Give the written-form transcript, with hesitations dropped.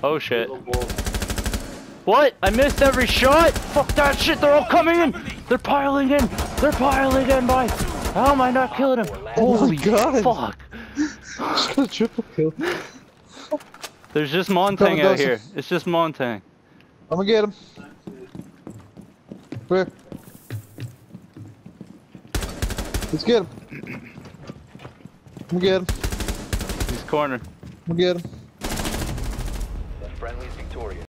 Oh shit. What? I missed every shot? Fuck that shit, they're all coming in! They're piling in! They're piling in, boy! How am I not killing him? Oh Holy my god! fuck! Just got a triple kill. There's just Montang out here. It's just Montang. I'm gonna get him. Where? Let's get him. I'm gonna get him. He's cornered. I'm gonna get him. Friendly's victorious.